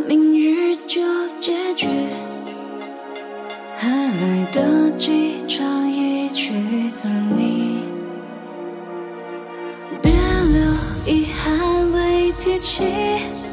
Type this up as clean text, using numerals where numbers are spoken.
明日就结局，还来得及唱一曲赠你，别留遗憾未提起。